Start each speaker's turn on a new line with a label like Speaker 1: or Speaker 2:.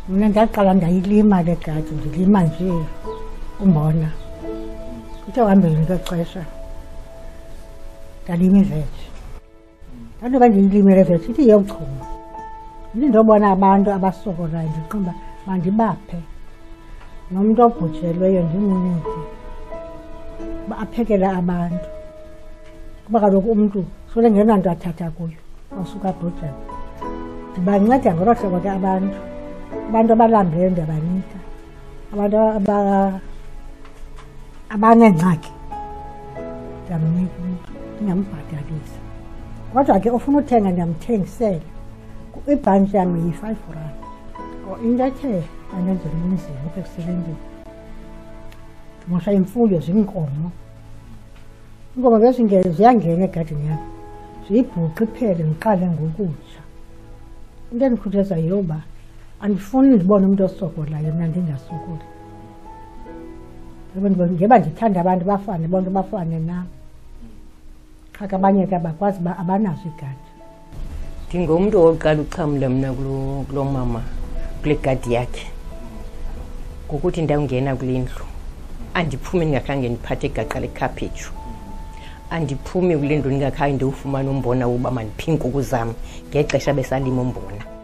Speaker 1: Mina ndaqala ndayilima le gadi, ndilima nje umbona. Kuthe uhambeni kwexesha ndalima iveji. Ndandoba ndiyilimile iveji ithi iyawuchuma. Ndindobona abantu abasokolayo ndiqonda mandibaphe. Nomntu obhujelweyo ndimnike aphekela abantu. Kuba kaloku umntu sole ngenanto athatha kuyo wasuka abhujele. Ndibanceda ngolo hlobo ke abantu abalambileyo ndiyabanika, abantu abaneengxaki ndiyamnika umntu ndingambhatalisa. Kodwa ke ufuna uthenga ndiyamthengisela. Ibhantshi yam yi-5 rand. Into ethe andenzela ubunzima apha ekusebenzini, ndimosha imfuyo ziinkomo. Iinkomo bezingene ziyangena egadini yam, ziyibhuqe iphele ndiqale ngokutsha. Into endikhuthaza yiyoba andifuni ndibone umntu osokolayo mna ndingasokoli. Ngeba ndithanda abantu bafane, bonke bafane nam. Qha ke abanye ke bakwazi uba abanazo igadi.
Speaker 2: Ndingumntu oqala uxhamla mna kulo mama kule gadi yakhe. Ngokuthi ndawungena kule ndlu andiphumi ndingakhange ndiphathe igaqa lekhaphetshu. Andiphumi kule ndlu ndingakhange ndiwufumane umbona uba mandiphe iinkukhu zam ngexesha besalima umbona.